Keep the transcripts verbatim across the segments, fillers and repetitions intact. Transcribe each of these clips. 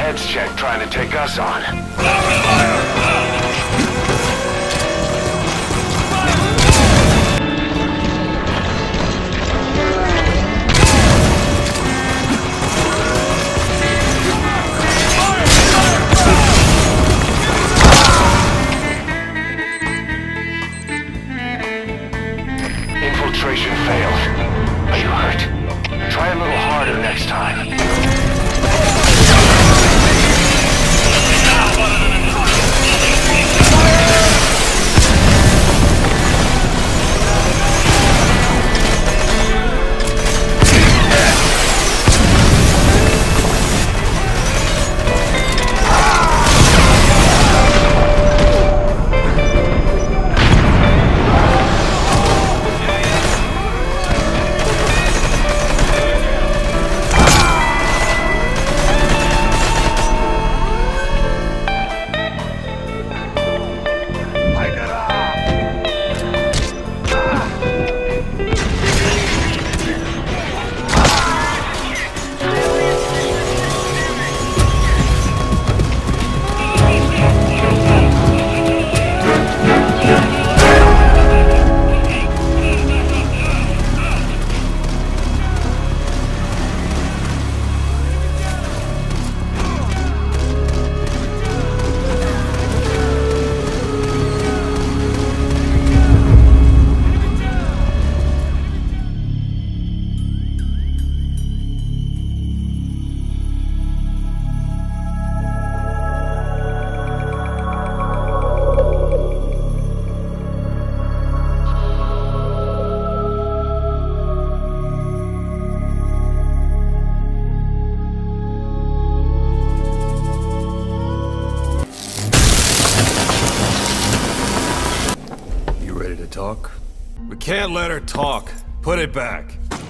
heads check trying to take us on. Infiltration failed. Are you hurt? Try a little harder next time. Talk? We can't let her talk. Put it back.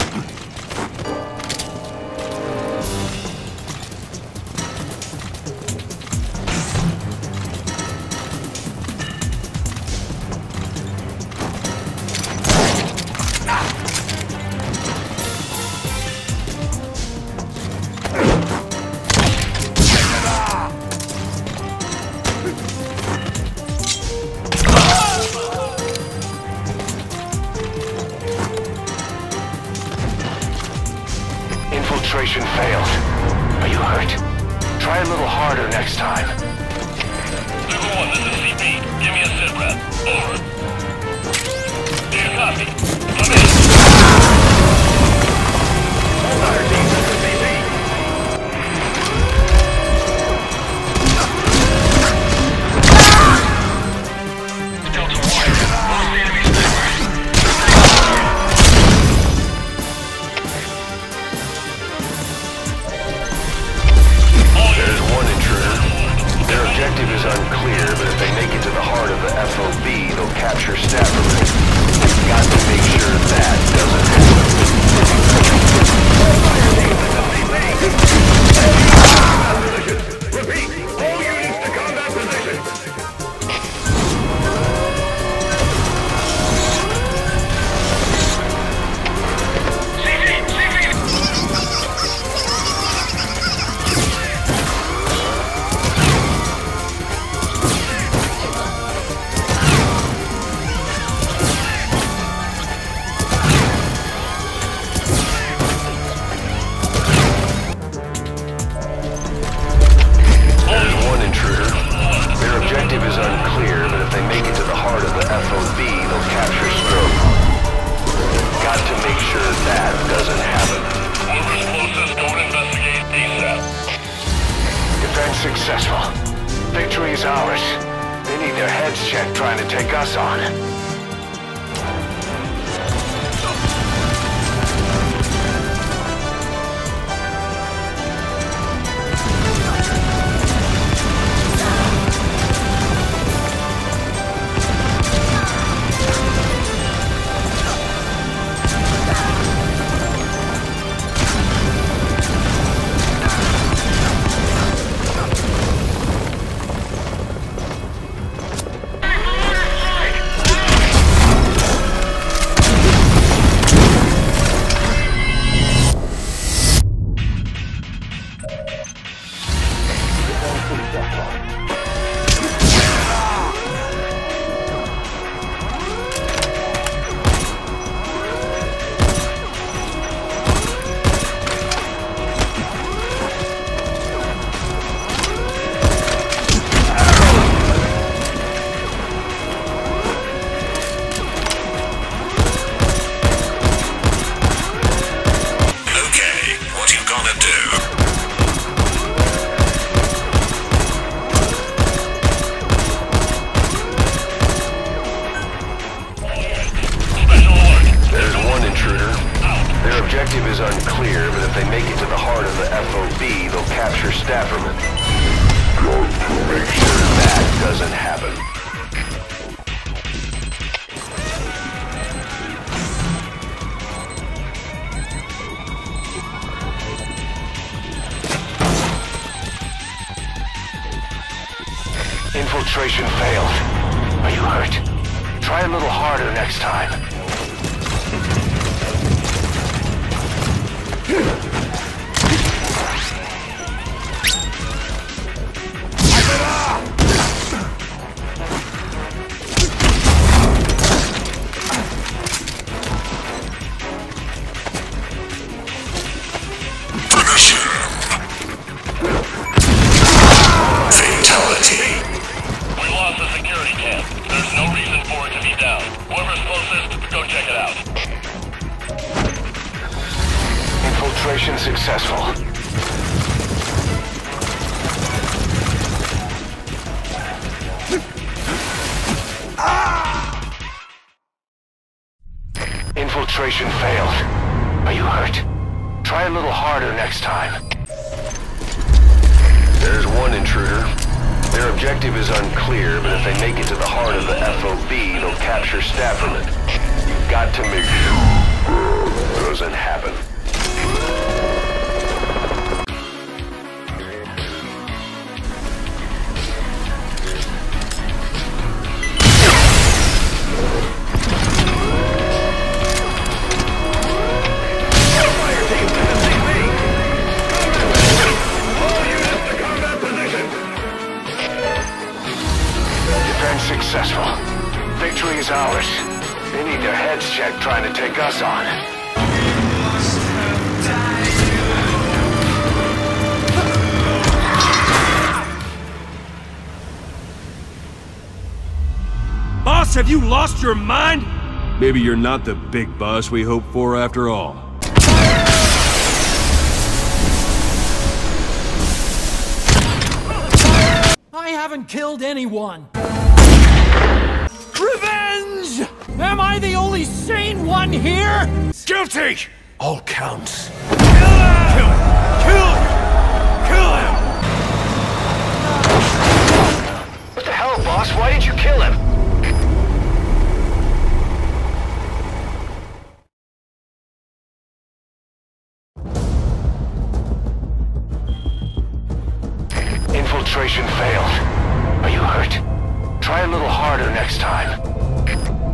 Infiltration failed. Are you hurt? Try a little harder next time. Number one, this is C P. Give me a sit rep. Over. Do you copy? Come in. All fire teams, this is C P. Delta one, lost the enemy sniper. Their objective is unclear, but if they make it to the heart of the F O B, they'll capture staff of it. We've got to make sure that doesn't happen. Repeat, all units to combat position. Successful. Victory is ours. They need their heads checked trying to take us on. Infiltration failed. Are you hurt? Try a little harder next time. Infiltration successful. Infiltration failed. Are you hurt? Try a little harder next time. There's one intruder. Their objective is unclear, but if they make it to the heart of the F O B, they'll capture Stafferman. You've got to make sure it doesn't happen. Successful. Victory is ours. They need their heads checked trying to take us on. Boss, have you lost your mind? Maybe you're not the big boss we hoped for after all. I haven't killed anyone. Revenge! Am I the only sane one here? Guilty! All counts. Kill him! Kill him! Kill him! Kill him! What the hell, boss? Why did you kill him? Infiltration failed. Are you hurt? Try a little harder next time.